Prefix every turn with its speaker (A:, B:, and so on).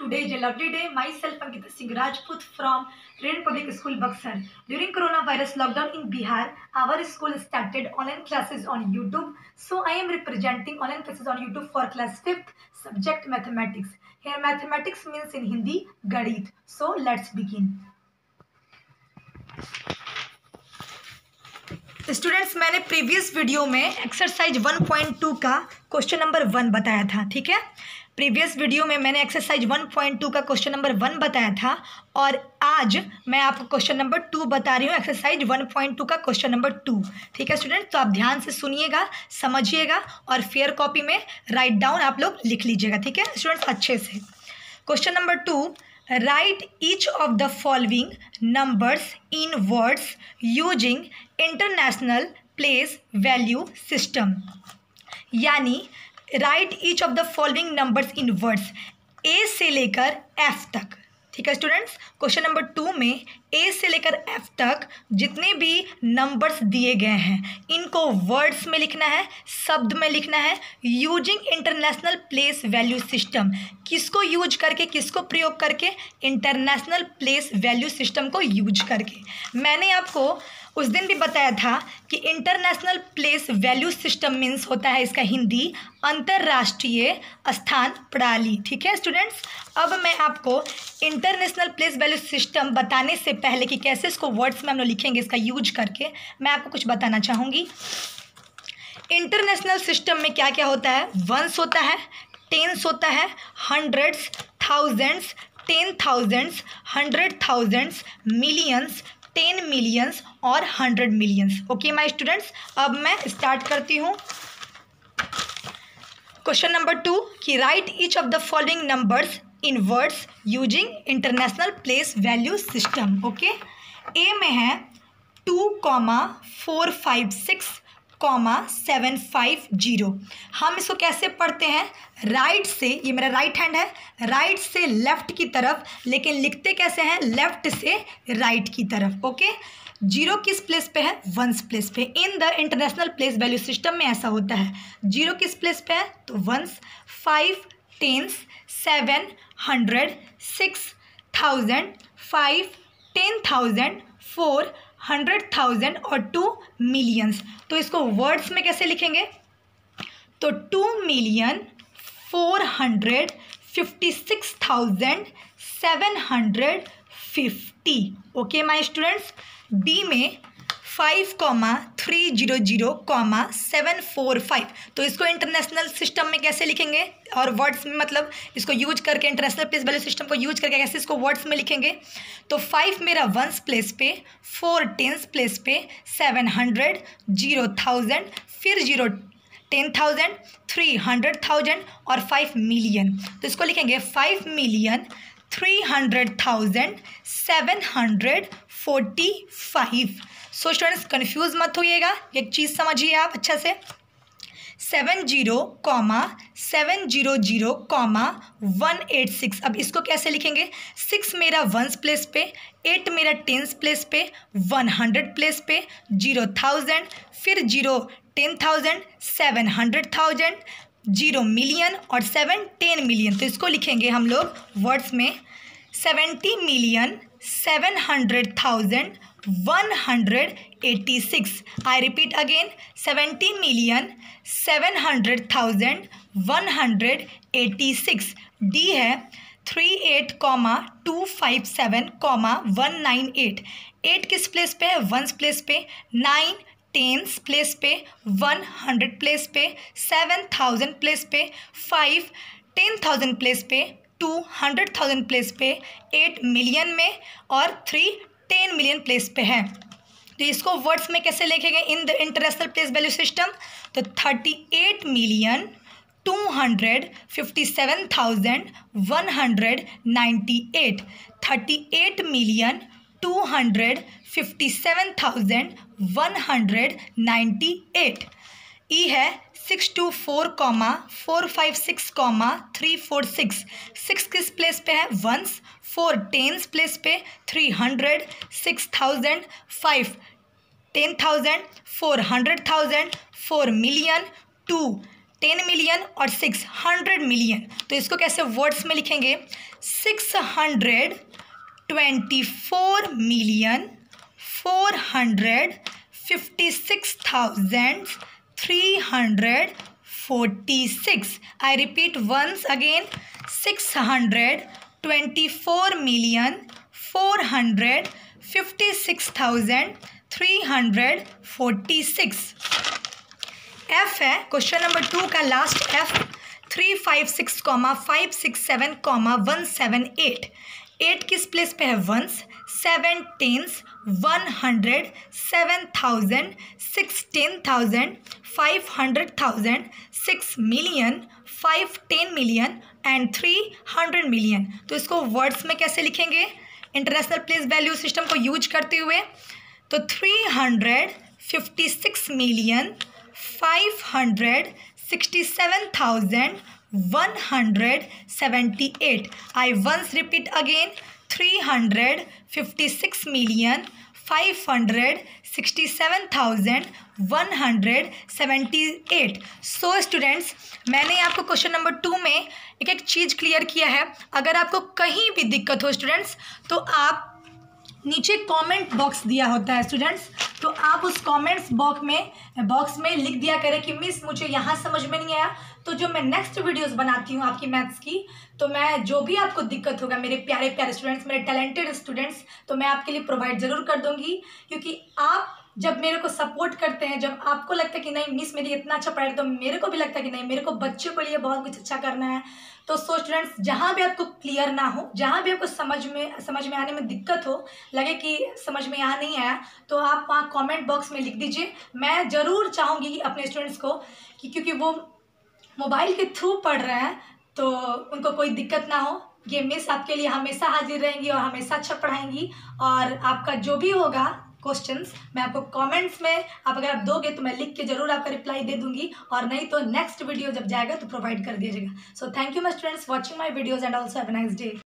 A: Today is a lovely day. Myself, Ankita Singh Rajput from Rain Public School, Buxar. During coronavirus lockdown in Bihar, our school started online classes on YouTube. So I am representing online classes on YouTube for class 5th, subject mathematics. Here mathematics means in Hindi, Gadit. So let's begin. Students, मैंने previous video में exercise 1.2 का question number 1 बताया था. ठीक है, previous video में मैंने exercise 1.2 का क्वेश्चन नंबर 1 बताया था और आज मैं आपको क्वेश्चन नंबर 2 बता रही हूँ, एक्सरसाइज 1.2 का क्वेश्चन नंबर 2. ठीक है स्टूडेंट, तो आप ध्यान से सुनिएगा, समझिएगा और फेयर कॉपी में राइट डाउन आप लोग लिख लीजिएगा. ठीक है स्टूडेंट्स, अच्छे से. Question number 2, write each of the following numbers in words using international place value system. यानी write each of the following numbers in words, A से लेकर एफ तक. ठीक है स्टूडेंट्स, क्वेश्चन नंबर 2 में ए से लेकर एफ तक जितने भी नंबर्स दिए गए हैं इनको वर्ड्स में लिखना है, शब्द में लिखना है, using international place value system. किसको यूज करके, किसको प्रयोग करके? इंटरनेशनल प्लेस वैल्यू सिस्टम को यूज करके. मैंने आपको उस दिन भी बताया था कि international place value system means होता है इसका हिंदी अंतर्राष्ट्रीय स्थान प्रणाली. ठीक है स्टूडेंट्स, अब मैं आपको इंटरनेशनल प्लेस वैल्यू सिस्टम बताने से पहले कि कैसे इसको वर्ड्स में हम लोग लिखेंगे इसका यूज करके, मैं आपको कुछ बताना चाहूँगी. इंटरनेशनल सिस्टम में क्या क्या होता है? वंस होता है, टेंस होता है, hundreds, thousands, 10,000s, 100,000s, millions, 10 millions और 100 मिलियंस. ओके माय स्टूडेंट्स, अब मैं स्टार्ट करती हूँ. क्वेश्चन नंबर 2 कि write each of the following numbers in words using international place value system. Okay, A में है 2,456,750. हम इसको कैसे पढ़ते हैं? राइट से, ये मेरा राइट हैंड है, राइट से लेफ्ट की तरफ, लेकिन लिखते कैसे हैं? लेफ्ट से राइट की तरफ. ओके, जीरो किस प्लेस पे है? वंस प्लेस पे. In the international place value system में ऐसा होता है. जीरो किस प्लेस पे है? तो वंस, 5 टेंस, 7 100, 6,000, 5 10,000, 4 100,000 और 2 मिलियंस. तो इसको वर्ड्स में कैसे लिखेंगे? तो 2,456,750. Okay my students. बी में 5,300,745. तो इसको इंटरनेशनल सिस्टम में कैसे लिखेंगे और वर्ड्स में, मतलब इसको यूज करके इंटरनेशनल प्लेस वैल्यू सिस्टम को यूज करके कैसे इसको वर्ड्स में लिखेंगे? तो 5 मेरा वंस प्लेस पे, 4 टेंस प्लेस पे, 700, 0,000, फिर 0 10,000, 3 100,000 और 5 मिलियन. तो इसको लिखेंगे 5,300,745. सो स्टूडेंट्स, कन्फ्यूज़ मत होइएगा, एक चीज़ समझिए आप अच्छा से. 70,700,186. अब इसको कैसे लिखेंगे? 6 मेरा वंस प्लेस पे, 8 मेरा टेंस प्लेस पे, 100 प्लेस पे, 0,000, फिर 0 10,000, 700,000, 0 मिलियन और 7 10 मिलियन. तो इसको लिखेंगे हम लोग वर्ड्स में 70,700,186. I repeat again, 70,700,186. डी है 38,257,198. 8 किस प्लेस पे है? वंस प्लेस पे, 9 टेंस प्लेस पे, 100 प्लेस पे, 7,000 प्लेस पे, 5 10,000 प्लेस पे, 2 100,000 प्लेस पे, 8 मिलियन में और 3 10 मिलियन प्लेस पे है. तो इसको वर्ड्स में कैसे लिखेंगे in the international place value system? तो 38,257,198. 38,257,198. ई है 624,456,346. 6 किस प्लेस पे है? वंस. 4 टेंस प्लेस पे, 300, 6,000, 5 10,000, 400,000, 4 मिलियन, 2 10 मिलियन और 600 मिलियन। तो इसको कैसे वर्ड्स में लिखेंगे? 624,456,346। I repeat once again, 624,456,346। F है क्वेश्चन नंबर 2 का लास्ट एफ, 356,567,178। 8 किस प्लेस पे है? Ones, 7 tens, 100, 7,000, 16,000, 500,000, 6 million, 5 10 million and 300 million. तो इसको वर्ड्स में कैसे लिखेंगे इंटरनेशनल प्लेस वैल्यू सिस्टम को यूज करते हुए? तो 356,567,178। I once repeat again, 356,567,178। So students, मैंने आपको क्वेश्चन नंबर 2 में एक चीज़ क्लियर किया है। अगर आपको कहीं भी दिक्कत हो स्टूडेंट्स, तो आप नीचे कमेंट बॉक्स दिया होता है स्टूडेंट्स, तो आप उस कमेंट्स बॉक्स में लिख दिया करें कि मिस मुझे यहाँ समझ में नहीं आया। तो जो मैं नेक्स्ट वीडियोस बनाती हूँ आपकी मैथ्स की, तो मैं जो भी आपको दिक्कत होगा मेरे प्यारे प्यारे स्टूडेंट्स, मेरे टैलेंटेड स्टूडेंट्स, तो मैं आपके लिए प्रोवाइड ज़रूर कर दूँगी। क्योंकि आप जब मेरे को सपोर्ट करते हैं, जब आपको लगता है कि नहीं मिस मेरी इतना अच्छा पढ़ाई, तो मेरे को भी लगता है कि नहीं मेरे को बच्चों के लिए बहुत कुछ अच्छा करना है। तो सो स्टूडेंट्स, जहाँ भी आपको क्लियर ना हो, जहाँ भी आपको समझ में आने में दिक्कत हो, लगे कि समझ में यहाँ नहीं आया, तो आप वहाँ कमेंट बॉक्स में लिख दीजिए। मैं ज़रूर चाहूँगी अपने स्टूडेंट्स को कि क्योंकि वो मोबाइल के थ्रू पढ़ रहे हैं, तो उनको कोई दिक्कत ना हो। ये मिस आपके लिए हमेशा हाजिर रहेंगी और हमेशा अच्छा पढ़ाएंगी। और आपका जो भी होगा क्वेश्चंस, मैं आपको कमेंट्स में अगर आप दोगे तो मैं लिख के जरूर आपका रिप्लाई दे दूंगी, और नहीं तो नेक्स्ट वीडियो जब जाएगा तो प्रोवाइड कर दीजिएगा। So thank you my students watching my videos and also have a nice day.